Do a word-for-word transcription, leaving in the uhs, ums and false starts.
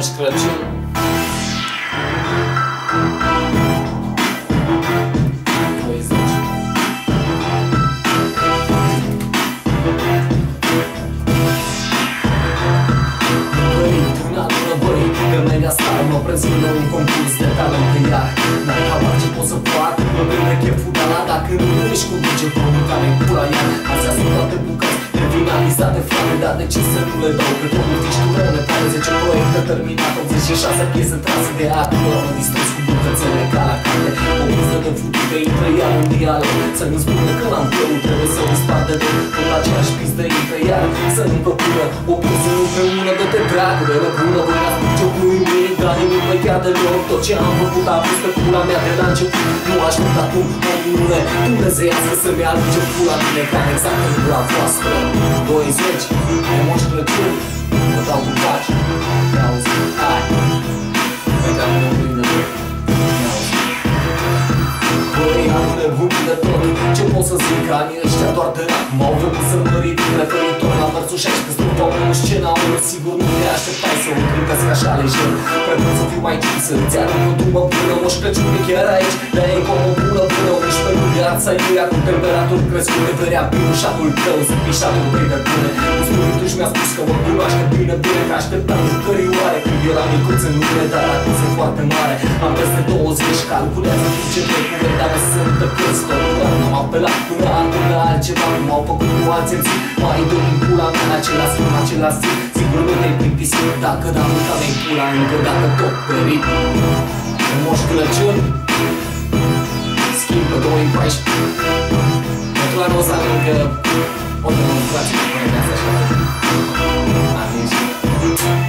Moș Crăciun. Mă prezintă un concurs de talent pe iar. N-ai habar ce pot să fac, mă prinde cheful de la. Dacă nu ești cu duce pământ care pula iar. Astea sunt toate bucăți nefinalizate, frate. Dar de ce să nu le dau? Că tot nu știi tu rău, ne pare zece proiecte terminate, optzeci și șase piese trase de act. Mă distrez cu bucățele ca la carte. O muză de futute intră iar în dialog. Să nu spune că l-am plăut, trebuie să o spart de tot. În aceeași pistă intră iar. Să nu procură o piesă împreună. Dă-te dracu de răbună, voi asculti-o cu mine. Dar nimic mai chiar deloc. Tot ce am făcut a fost pe pula mea de la început. Nu aștept acum o minune dumnezeiască să-mi alunge pula mine ca exact în pula voastră. Douăzeci de Moș Crăciun, vă dau cu paci. Mi-auzi, hai. Mai ca mine plină de mi-auzi. Băi, am nebunit de tot. Ce pot să zic, anii ăștia doar de rap m-au făcut să mă ridic referitor la versul șaisprezece. Strupau în scena unor, sigur nu te așteptai să o cântesc așa lejer. Prefer să fiu mai timp, să-ți arunc o dumă până Moș Crăciun e chiar aici. De-aia e cum o bună până uși pe viața iuia cu temperaturi crescute. Verea pinușatul tău, zipișatul prin de bune. Cu spiritul și mi-a spus că mă cunoaște bine, bine. Că așteptam jucării oare când eram micuț în lume, dar acum sunt foarte mare. Am peste douăzeci, calculează cu ce vrei cu vrei, dar mă sunt de păstor. N-am apelat până acum la altceva, cum au făcut cu alții în zi. Mai doi în pula mea în același film, același zi. Sigur nu te-ai plictisit, dacă n-am mâncat mei pula încă dacă tot pe ritm. În Moș Crăciun schimb pe două mii paisprezece. Pentru anul ăsta încă o demonstrație cu mea asta așa. Atunci